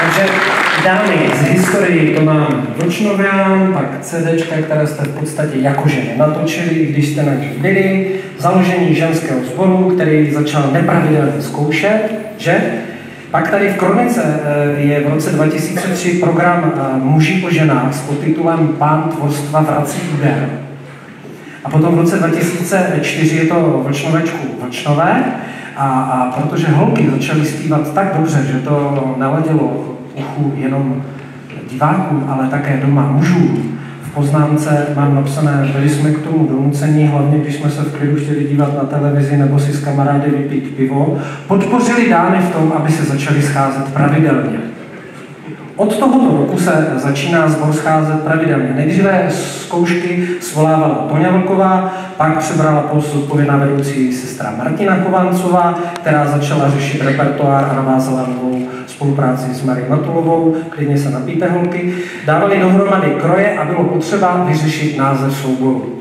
Takže dámy, z historii to mám Vlčnovian, pak CDčka, které jste v podstatě jako ženy natočili, když jste na nich byli, založení ženského sboru, který začal nepravidelně zkoušet, že? Pak tady v Kronice je v roce 2003 program Muži po ženách s podtitulem Pán tvorstva vrací úder. A potom v roce 2004 je to Vlčnovečku Vlčnové a protože holky začaly zpívat tak dobře, že to naladilo uchu jenom divákům, ale také doma mužů. V poznámce mám napsané, byli jsme k tomu donucení, hlavně když jsme se v klidu chtěli dívat na televizi nebo si s kamarády vypít pivo, podpořili dámy v tom, aby se začali scházet pravidelně. Od tohoto roku se začíná sbor scházet pravidelně. Nejdříve zkoušky svolávala Toňa Vlková, pak přebrala post odpovědná vedoucí sestra Martina Kovancová, která začala řešit repertoár a navázala novou spolupráci s Marí Matulovou, klidně se napijte holky. Dávali dohromady kroje a bylo potřeba vyřešit název souboru.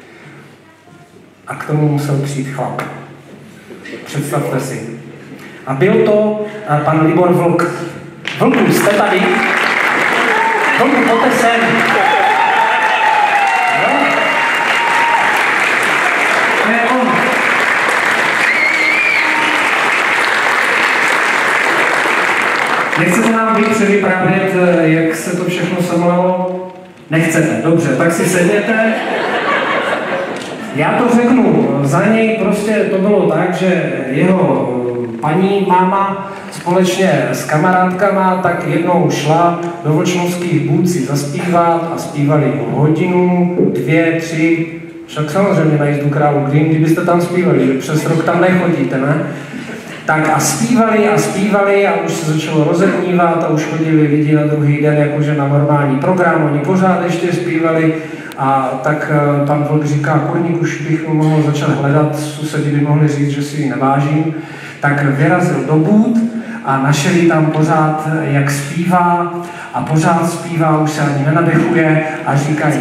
A k tomu musel přijít chlap. Představte si. A byl to pan Libor Vlk. Vlku, jste tady? Vlku, pojďte sem. No? To je on. Nechcete nám vy převyprávět, jak se to všechno semlalo? Nechcete, dobře, tak si sedněte. Já to řeknu, za něj prostě to bylo tak, že jeho paní máma společně s kamarádkama tak jednou šla do Vlčnovských Bůd si zaspívat a zpívali hodinu, 2, 3, však samozřejmě na Jízdu králu Green, kdybyste tam zpívali, že přes rok tam nechodíte, ne? Tak a zpívali a už se začalo rozednívat a už chodili lidi na druhý den jakože na normální program, oni pořád ještě zpívali a tak pan Vlk říká, kurník, už bych mohl začat hledat, susedi by mohli říct, že si ji nevážím, tak vyrazil do Bůd a našel ji tam pořád, jak zpívá a pořád zpívá, už se ani nenadechuje a říkají,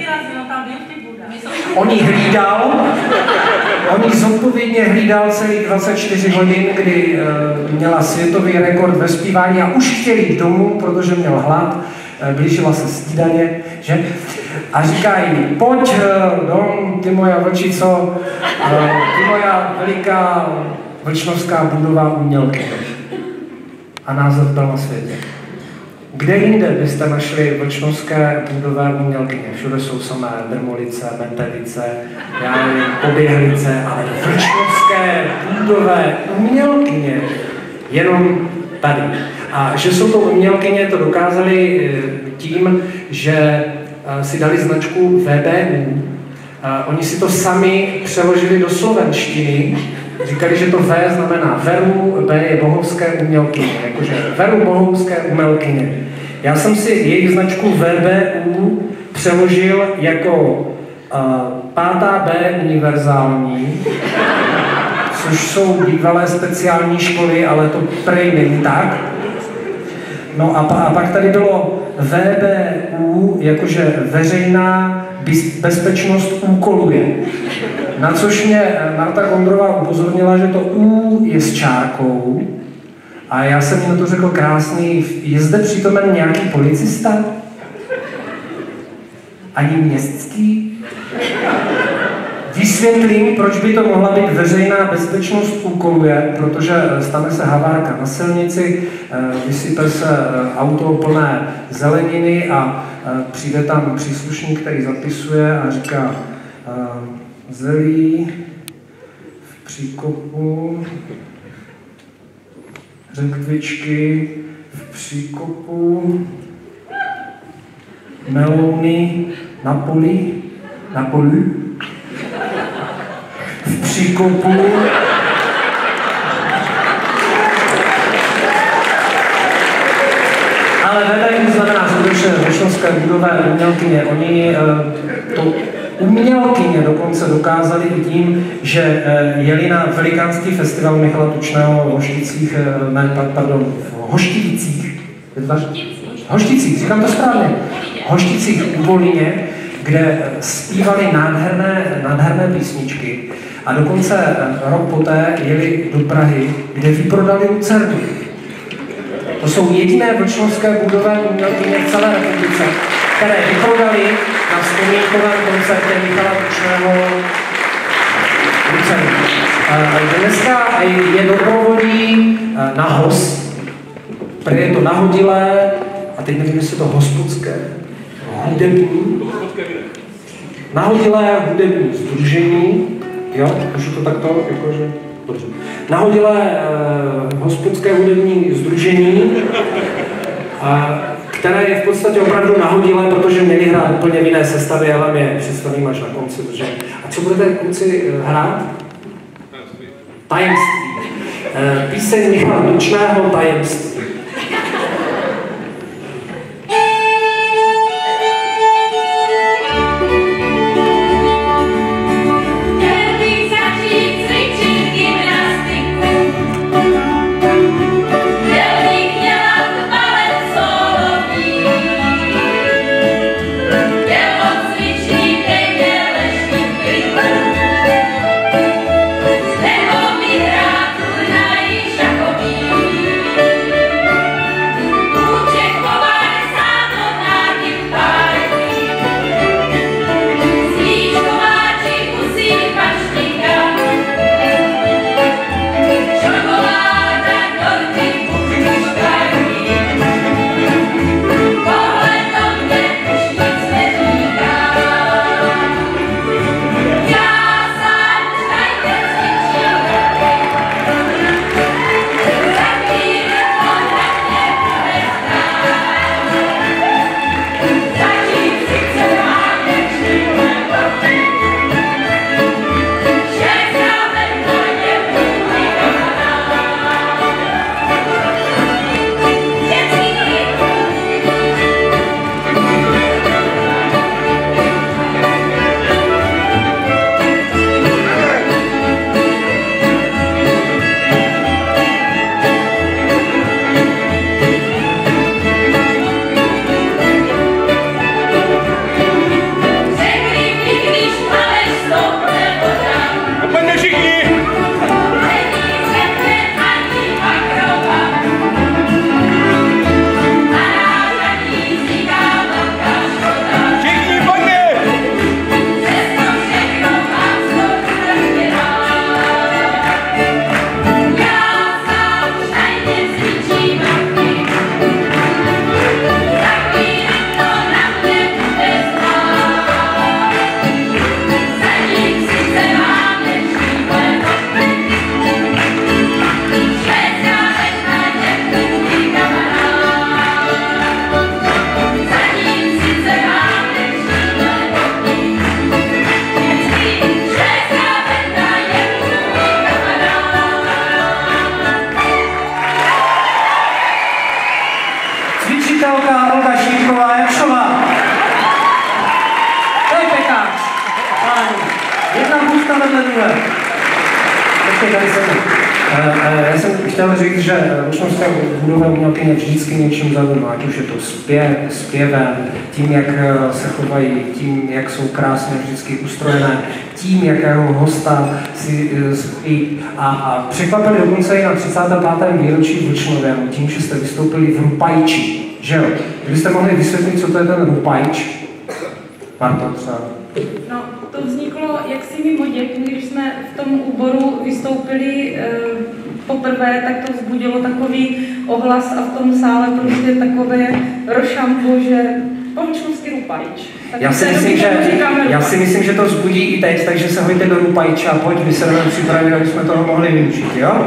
on ji hlídal, on ji zodpovědně hlídal celých 24 hodin, kdy měla světový rekord ve zpívání a už chtěl jít domů, protože měl hlad, blížila se snídaně, že? A říkají, pojď dom, ty moja vlčico, ty moja veliká vlčnovská budová umělkyně. A název byl na světě. Kde jinde byste našli vlčnovské budové umělkyně? Všude jsou samé drmolice, metevice, já nevím, poběhlice, ale vlčnovské budové umělkyně jenom tady. A že jsou to umělkyně, to dokázali tím, že si dali značku VBU. Oni si to sami přeložili do slovenštiny. Říkali, že to V znamená Veru, B je bohovské umělkyně. Jakože Veru bohovské umělkyně. Já jsem si jejich značku VBU přeložil jako 5B univerzální, což jsou bývalé speciální školy, ale to prej není tak. No a pak tady bylo VBU, jakože veřejná bezpečnost úkoluje. Na což mě Marta Kondrová upozornila, že to U je s čárkou. A já jsem jí na to řekl krásný, je zde přítomen nějaký policista? Ani městský? Vysvětlím, proč by to mohla být veřejná bezpečnost úkoluje, protože stane se havárka na silnici, vysype se auto plné zeleniny a přijde tam příslušník, který zapisuje a říká zelí v příkopu, řetkvičky v příkopu, melouny na poli, v příkopu, ale VBU znamená skutečně vlčnovské budové umělkyně. Oni to umělkyně dokonce dokázali i tím, že jeli na velikánský festival Michala Tučného v Hošticích, v Hoštivicích, Hošticích, říkám to správně, v Hošticích u Volíně, kde zpívali nádherné písničky a dokonce rok poté jeli do Prahy, kde vyprodali Lucernu. To jsou jediné vlčnovské budové umělkyně v celé republice, které vyprodali na vzpomínkovém koncertě Michala Vlčného Lucernu. Dneska je doprovodí Nahos, protože je to nahodilé, a teď nevím, jestli to hospodské, hudební, nahodilé hudební sdružení, jo, můžu to takto, jakože, dobře. Nahodilé hospodské hudební sdružení, které je v podstatě opravdu nahodilé, protože měli hrát úplně v jiné sestavě, ale my je představím až na konci. Protože... A co budete kluci hrát? Tajemství. Píseň Michala Vlčného Tajemství. Já jsem chtěl říct, že vlčnovská budova umělkyně vždycky něčím zajímá, ať už je to zpěvem, tím, jak se chovají, tím, jak jsou krásně vždycky ustrojené, tím, jakého hosta si zvolí. A překvapili dokonce i na 35. výročí Vlčnovému tím, že jste vystoupili v Rupajči, že jo? Kdybyste mohli vysvětlit, co to je ten Rupajč? Marta, třeba. No, to vzniklo jaksi mimo dětmi, když jsme v tom úboru vystoupili poprvé, tak to vzbudilo takový ohlas a v tom sále prostě takové rošambo, že Vlčnovský Rupajč. Já si myslím, že to vzbudí i teď, takže se hojte do Rupajča a pojď, my se jdeme připravit, aby jsme toho mohli vyučit, jo?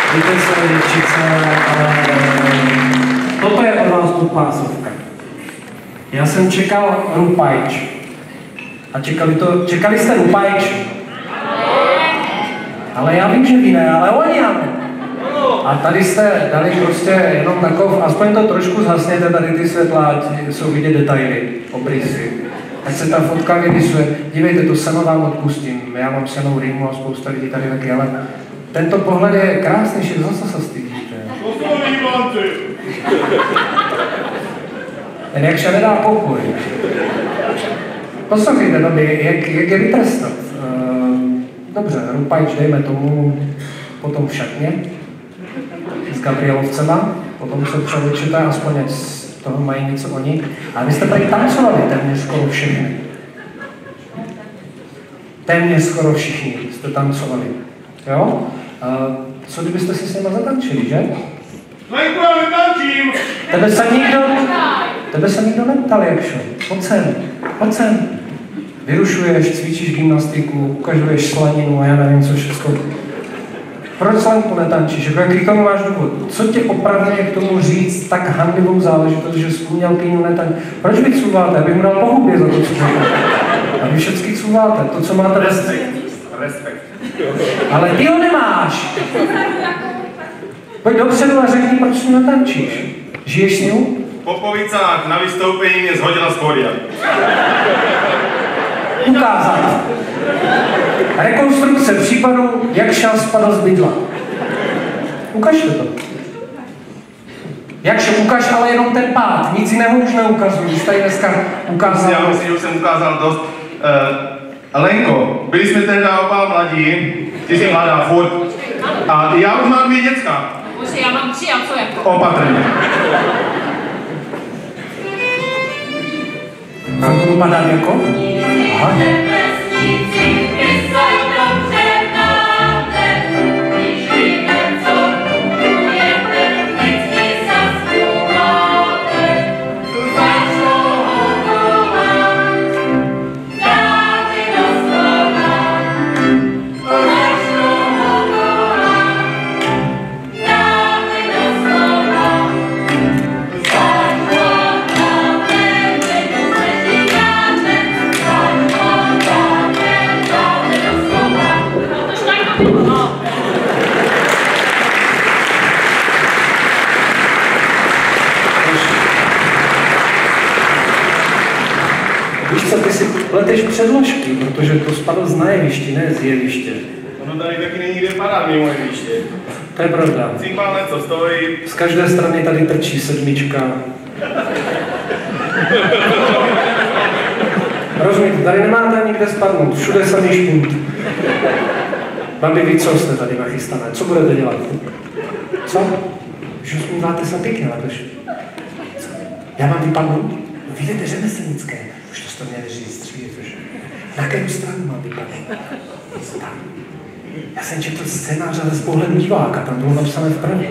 Víte co, děvčice, toto je od vás podpásovka. Já jsem čekal rupajč. A čekali jste rupajč? Ale já vím, že vy ne, ale oni ano. A tady jste dali prostě jenom takov, aspoň to trošku zhasněte, tady ty světla, ať jsou vidět detaily, obrysy. Ať se ta fotka vyrysuje. Dívejte, to seno vám odpustím. Já mám senou rýmu a spousta lidí tady taky, ale tento pohled je krásnější, zase se stydíte. Ten jak se nedá pokoj. Poslouchejte, babi, jak je vytrestat. Dobře, rupajč dejme tomu, potom v šatně s Gabrielovcema, potom se převlečete, aspoň ať z toho mají něco oni. A vy jste tady tancovali téměř skoro všechny. Téměř skoro všichni jste tancovali. Jo? Co kdybyste si s nima zatančili, že? Lenku, já netančím! Tebe se nikdo neptal, Jakšo. Pojď sem. Vyrušuješ, cvičíš gymnastiku, ukazuješ slaninu a já nevím, co všechno. Proč Lenku netančíš? Jaký tomu máš důvod? Co tě opravňuje k tomu říct tak handlivou záležitost, že jsi uměl pínu netančit? Proč vy cůváte? Abych mu dal po hubě za to, co máte. A vy všechny cůváte. To, co máte Respekt. Ale ty ho nemáš. Pojď dopředu a řekni, proč si netančíš. Žiješ s ním? Popovica na vystoupení mě zhodila z pódia. Ukázat. Rekonstrukce případu, jak šel spadl z bydla. Ukažte to. Jakže ukaž, ale jenom ten pád. Nic jiného už neukazuju. Už tady dneska ukázal. Já myslím, že už jsem ukázal dost. Lenko, byli jsme tehda oba mladí, ty jsi mladá furt. A já už mám 2 děcka. Bože, já mám 3 a co jako? Opatrně. A budu padat jako? Aha. Leteš předložky, protože to spadlo z najeviště, ne z jeviště. Ono tady taky není kde padat mimo jeviště. To je pravda. Cípal něco stojí. Z každé strany tady trčí 7. Rozumíte, tady nemáte nikde spadnout, všude samý špunt. Babi, vy co jste tady nachystané? Co budete dělat? Co? Už usmíváte se pěkně, lepež. Já mám vypadnout? Vidíte řemeslnické. Už to jste měli říct dřív, že? Na kterou stranu mám vypadnout? Já jsem četl scénář, ale z pohledu diváka, tam bylo napsané vpravo.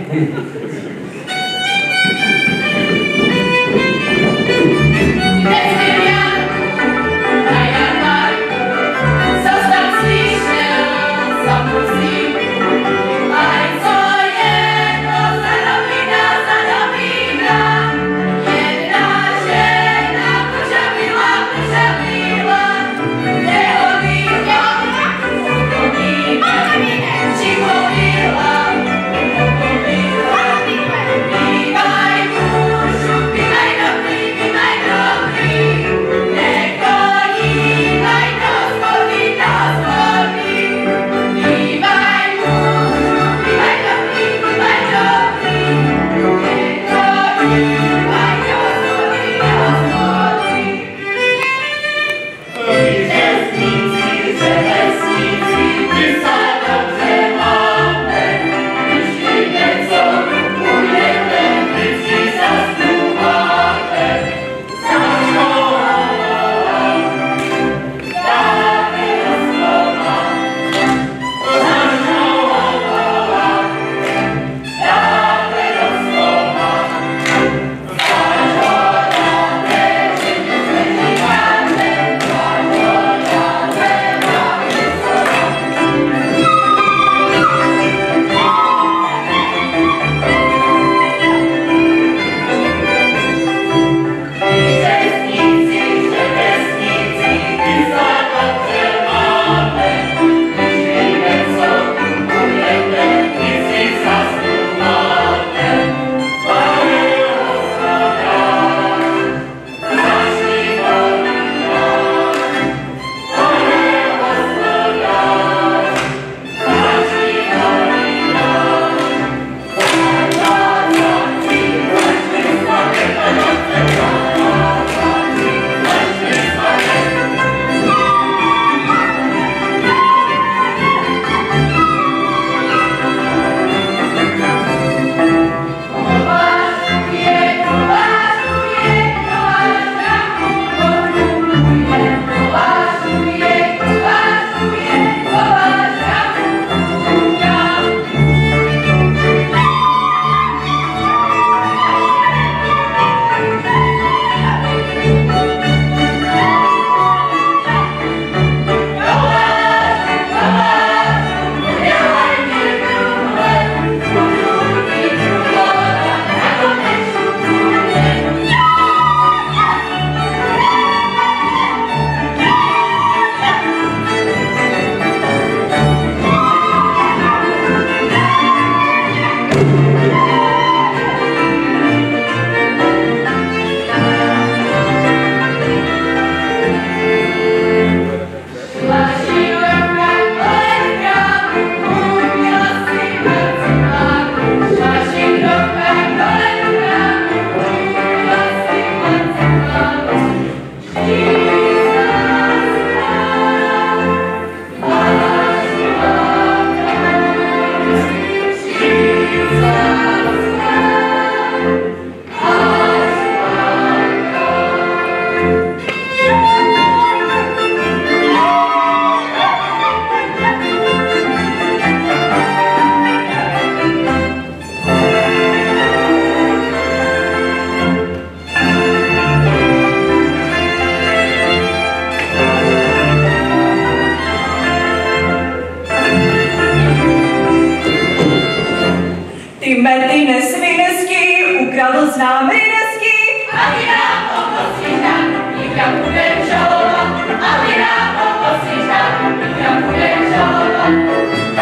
opravdu s námi dnesky. A vy nám pomoci dát, nikam budem žalovat. A vy nám pomoci dát, nikam budem žalovat.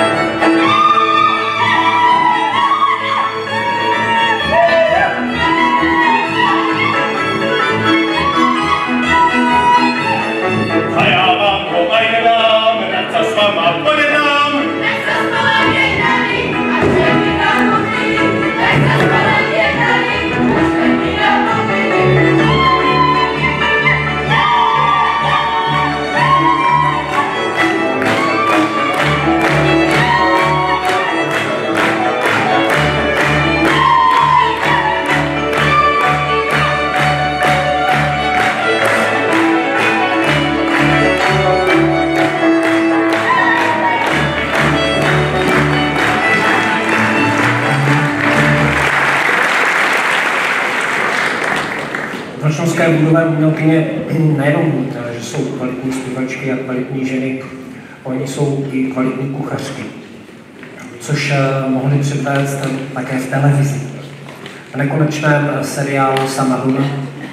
A já vám ho aj nedám, hned se s váma pojednám. Nech se spolu jednali, až se mi napomíní. Nech se spolu jednali, až se mi napomíní. Vršnovské budové umělkyně nejenom, že jsou kvalitní zpěvačky a kvalitní ženy, oni jsou i kvalitní kuchařky, což mohli předvést také v televizi. V nekonečném seriálu Sama Luna,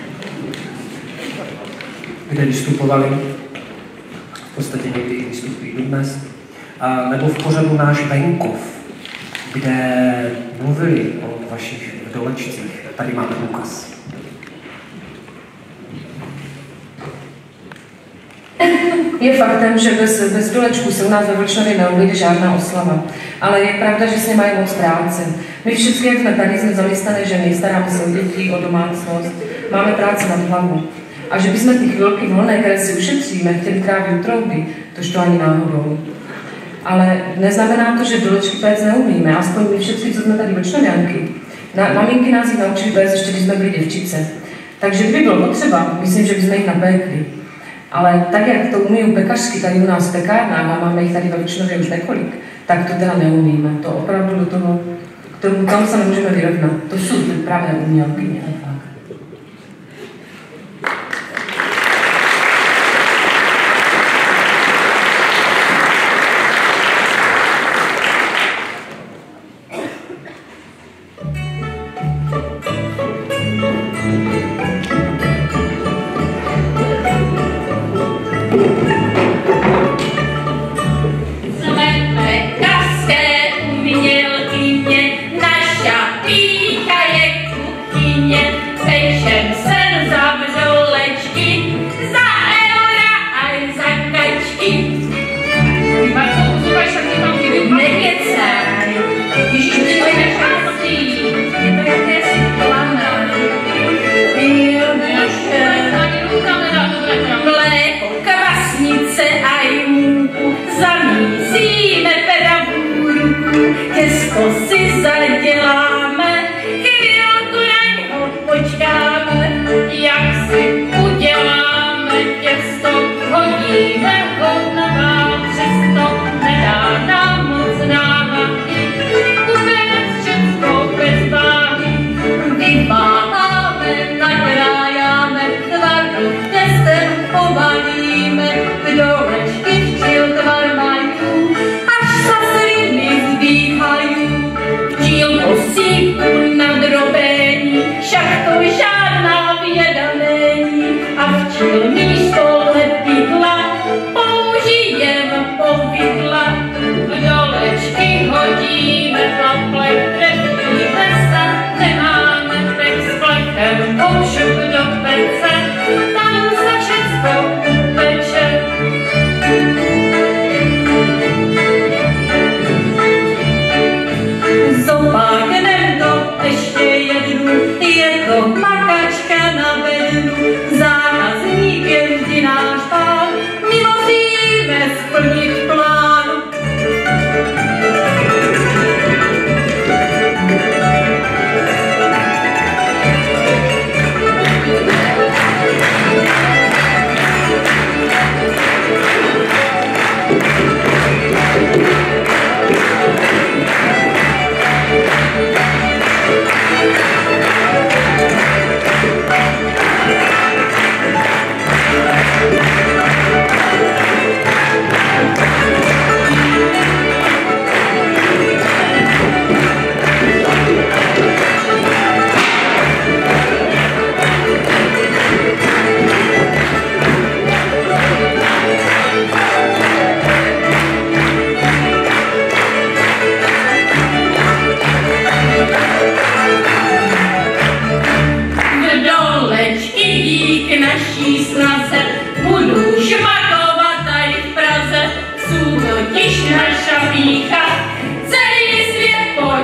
kde vystupovali, v podstatě někdy vystupují dodnes, nebo v pořadu Náš venkov, kde mluvili o vašich vdolečcích. Tady máme důkaz. Je faktem, že bez dolečků se u nás ve Vlčnově neobejde žádná oslava. Ale je pravda, že s ním mají moc práce. My všichni, jak jsme tady, jsme zaměstnané ženy, staráme se o děti, o domácnost, máme práci nad hlavu. A že bychom ty chvilky volné, které si ušetříme, chtěli trávit u trouby, tož to ani náhodou. Ale neznamená to, že dolečky péct neumíme, aspoň my všichni, co jsme tady Vlčnovianky. Maminky nás jich naučili péct, ještě když jsme byli děvčice. Takže kdyby bylo potřeba, myslím, že bychom jich napékli. Ale tak, jak to umí pekařky tady u nás v pekárnách, a máme jich tady ve Vlčnově už několik, tak to teda neumíme. To opravdu do toho, k tomu tam se nemůžeme vyrovnat. To jsou ty pravé umělkyně. Těsto si zaděláme, chvílku na něho počkáme, jak si uděláme těsto, hodíme ho na vál, přesto nedá nám moc námahy, vůbec všecko bez váhy, vymáháme, nakrájáme, tvarno těstem obalíme, vdolečky včil tvar mají, až sa sliny zbíhají, včil nosí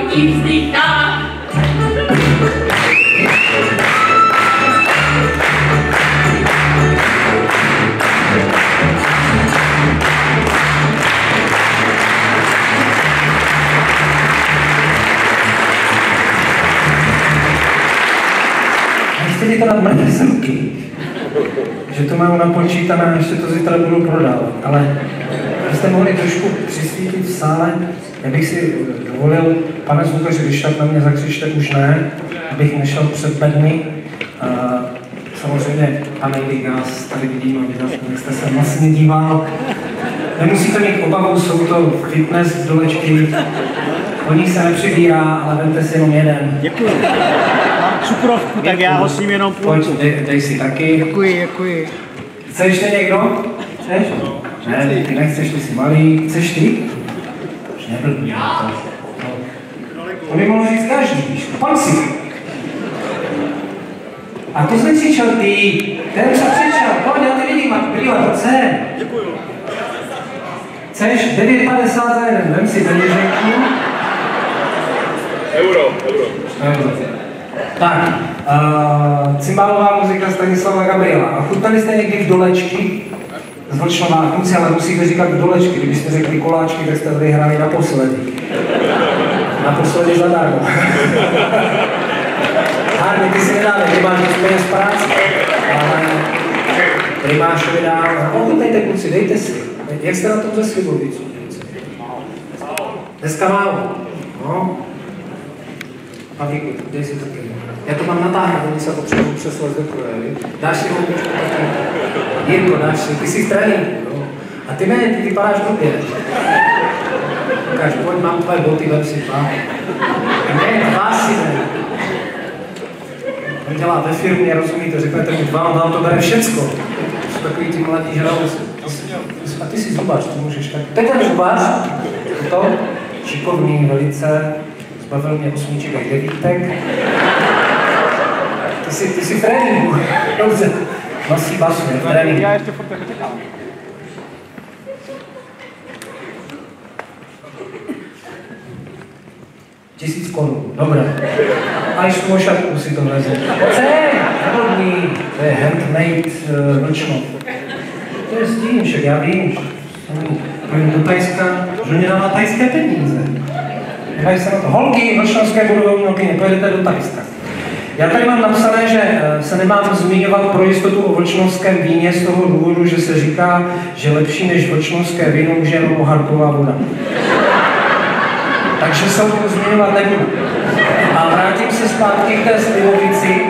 chutí vzniká. Nechci to dát mrtvé semky, že to mám napočítané a ještě to zítra budu prodávat, ale byste mohli trošku přisvítit v sále, já bych si dovolil, pane zvukaři, když tak na mě zakřičte, už ne, abych nešel před bedny. Samozřejmě, pane Ligas, tady vidím, jak jste se vlastně díval. Nemusíte mít obavu, jsou to fitness dolečky, o nich se nepřibírá, ale vemte si jenom jeden. Děkuji. Mám cukrovku, tak já ho s ním jenom půjdu. Dej si taky. Děkuji. Chce ještě někdo? Chceš? Ne, ty nechceš, ty jsi malý. Chceš ty? Už neblbý na to. To by mohl říct každý, víš? Pojď si. A to jsi nekřičel ty. Ten překřičel. Pojď, já ty vidím, brýle, pojď sem. Děkuju. Chceš 9,50 za jeden, vem si peněženku. Euro. Tak, cymbálová muzika Stanislava Gabriela. A chutnali jste někdy v dolečky? Z Vlčnova, kluci, ale musíte říkat v dolečky. Kdybyste řekli koláčky, tak jste tady hráli naposledy. Naposledy zadarmo. Hárně, ty si nedáme, ty máš peněz práci. Ale Primášovi dál. Ochutnejte, kluci, dejte si. Jak jste na tom ze Slivovicu? Dneska málo. No. Pavíku, dej si taky. Já to mám natáhnout, oni se potřebují přeslat do kroje. Dáš si houbičku taky. Jirko, dáš si, ty jsi v tréninku, no. A ty ne, ty vypadáš blbě. Ukáž, pojď, mám tvoje boty, vem si dva. Ne, dva si ne. On dělá ve firmě, rozumíte, řeknete mu dva, on vám to bere všecko. Jsou takový ty mladí žraloci. A ty jsi zubař, to můžeš tak. To je ten zubař, to šikovný, velice. Zbavil mě 8 a 9. Ty jsi v tréninku. Dobře. Nosí basu, v tréninku. Já ještě furt čekám. Tisíc korun, dobré. A ještě tu šatku si to vezmu. Pojď, neblbný. To je handmade Vlčnov. To je s tím, však já vím. Pojďme do Tajska, že mě dává tajské peníze. Nevají se na to. Holky, vlčnovské budové umělkyně, pojedete do Tajska. Já tady mám napsané, že se nemám zmiňovat pro jistotu o vlčnovském víně z toho důvodu, že se říká, že lepší než vlčnovské víno může jenom oharková voda. Takže se o tom zmiňovat nebudu. A vrátím se zpátky k té Slivovici.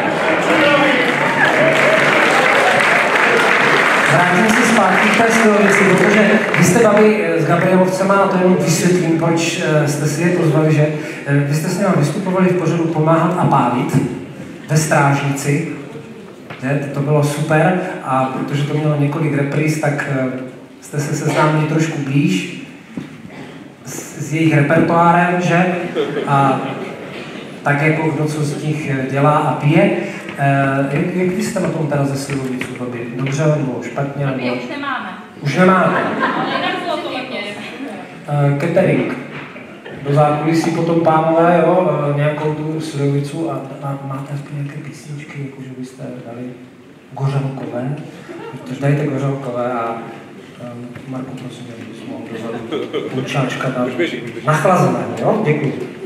Protože vy jste baví s Gabrielovcema, a to jenom vysvětlím, proč jste si je pozvali, že vy jste s nimi vystupovali v pořadu Pomáhat a pávit ve Strážnici. To bylo super a protože to mělo několik repríz, tak jste se seznámili trošku blíž s jejich repertoárem, že? A tak jako kdo co z nich dělá a pije. Jak vy jste na tom teda ze Slivovicu babi? Dobře nebo špatně? Nebo... už nemáme. Už nemáme? Ale jinak bylo to hodně. Catering. Do zákulisí potom pánové, jo, nějakou tu Slivovicu a máte aspoň nějaké písničky, jako že byste dali Gořalkové. Takže dajte Gořalkové a Marku, prosím, abys mohl dozadu půlčáčka dát nachlazené, jo? Děkuji.